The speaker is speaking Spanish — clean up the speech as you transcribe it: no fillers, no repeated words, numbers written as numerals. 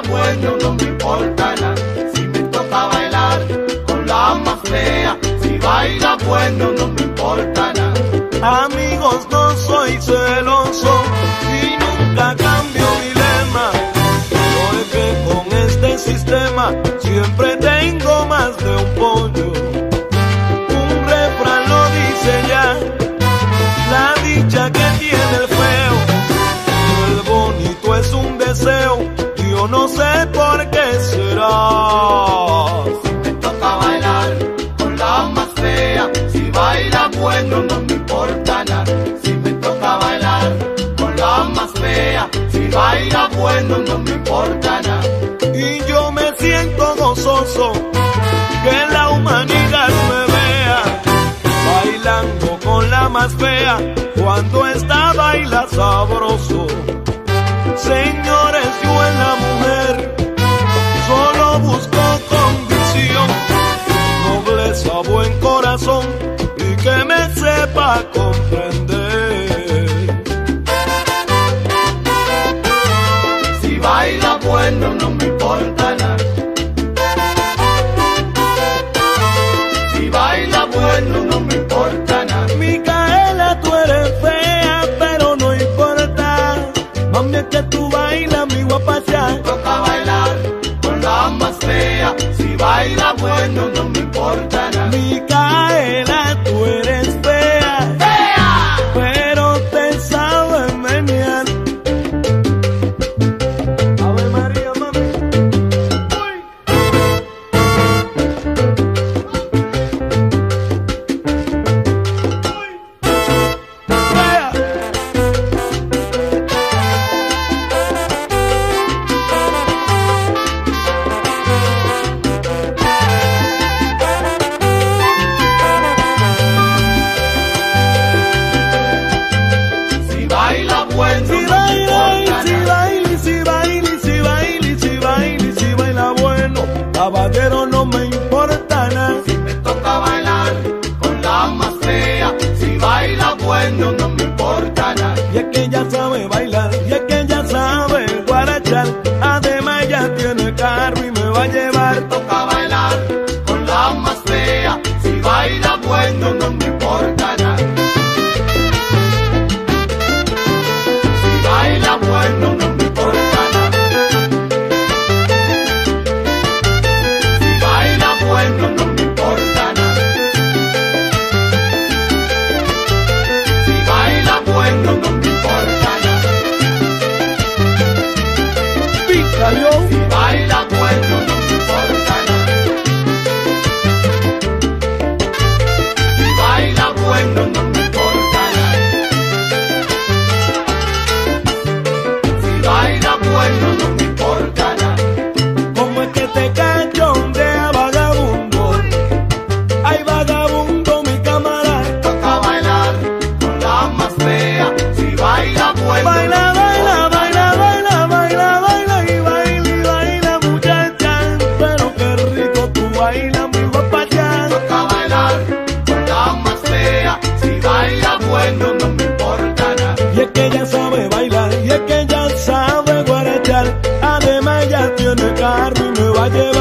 bueno no me importa nada. Si me toca bailar con la más fea, si baila bueno no me importa nada. Amigos, no soy celoso y nunca cambio mi lema, porque con este sistema siempre tengo más de un pollo. Un refrán lo dice ya, la dicha que tiene el feo, el bonito es un deseo, yo no sé por qué será. Si me toca bailar con la más fea, si baila bueno no me importa nada. Si me toca bailar con la más fea, si baila bueno no me importa nada. Y yo me siento gozoso que la humanidad me vea bailando con la más fea, cuando esta baila sabroso. Señores, yo en la mujer solo busco condición, nobleza, buen corazón y que me sepa comprender. Si baila bueno no me importa nada. Si baila bueno no me importa nada. Micaela, tú eres fea, pero no importa, mami, es que tú bailas, mi guapacha. Toca bailar con la más fea, si baila bueno no me importa nada. Micaela, tú eres fea, ¡Fea! pero te sabes menear. Ave María, mami. Uy. Fea. Si baila bueno Si no me baila, importa si nada. baila, si baila, si baila, si baila, si baila bueno, caballero, no me importa nada. Si me toca bailar con la más fea, si baila bueno no me importa nada. Y es que ella sabe bailar, y es que ella sabe guarachar, además ella tiene carro y me va a llevar. Toca bailar con la más fea, si baila bueno no me importa nada. Si baila bueno no me importa nada. Si baila bueno no me importa nada. Si baila bueno no me importa nada. Pícalo. Si baila bueno no me importa nada. Si baila bueno no me importa nada. Si baila bueno no me importa nada. Como es que te cachondea, vagabundo. Ay, vagabundo, mi camarada. Toca bailar con la más fea, si baila bueno Baila, no me baila, importa baila, nada. baila, baila, baila y baila, muchacha. Pero qué rico tú bailas, mi guapacha. Toca bailar con la más fea, si baila bueno no me importa nada. Y es que ella sabe bailar, y es que ella sabe guarachar, además ella tiene carro y me va a llevar.